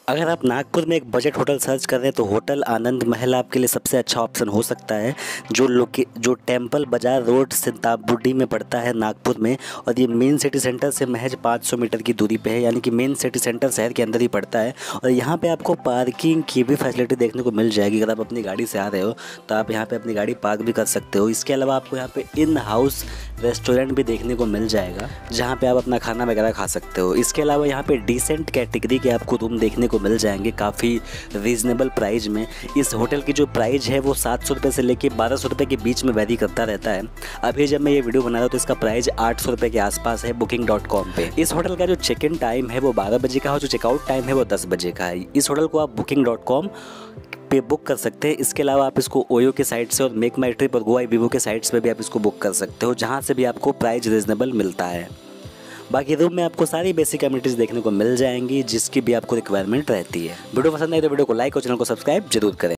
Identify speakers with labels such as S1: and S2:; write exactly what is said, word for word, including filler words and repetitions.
S1: अगर आप नागपुर में एक बजट होटल सर्च कर रहे हैं तो होटल आनंद महल आपके लिए सबसे अच्छा ऑप्शन हो सकता है, जो लोके जो टेम्पल बाज़ार रोड सिताबुड्डी में पड़ता है नागपुर में। और ये मेन सिटी सेंटर से महज पाँच सौ मीटर की दूरी पे है, यानी कि मेन सिटी सेंटर शहर के अंदर ही पड़ता है। और यहाँ पे आपको पार्किंग की भी फैसिलिटी देखने को मिल जाएगी। अगर आप अपनी गाड़ी से आ रहे हो तो आप यहाँ पे अपनी गाड़ी पार्क भी कर सकते हो। इसके अलावा आपको यहाँ पे इन हाउस रेस्टोरेंट भी देखने को मिल जाएगा, जहाँ पे आप अपना खाना वगैरह खा सकते हो। इसके अलावा यहाँ पे डिसेंट कैटेगरी के आपको रूम देखने को मिल जाएंगे काफ़ी रीज़नेबल प्राइस में। इस होटल की जो प्राइस है वो सात सौ रुपये से लेके बारह सौ रुपये के बीच में वैरी करता रहता है। अभी जब मैं ये वीडियो बना रहा हूँ तो इसका प्राइस आठ सौ रुपये के आसपास है बुकिंग डॉट कॉम पे। इस होटल का जो चेक इन टाइम है वो बारह बजे का है, जो चेकआउट टाइम है वो दस बजे का है। इस होटल को आप बुकिंग डॉट कॉम पे बुक कर सकते हैं। इसके अलावा आप इसको ओयो के साइट से और मेक माई ट्रिप और गोवा वीवो के साइट्स पे भी आप इसको बुक कर सकते हो, जहाँ से भी आपको प्राइस रीज़नेबल मिलता है। बाकी रूम में आपको सारी बेसिक कम्युनिटीज़ देखने को मिल जाएंगी जिसकी भी आपको रिक्वायरमेंट रहती है। वीडियो पसंद आए तो वीडियो को लाइक और चैनल को सब्सक्राइब जरूर करें।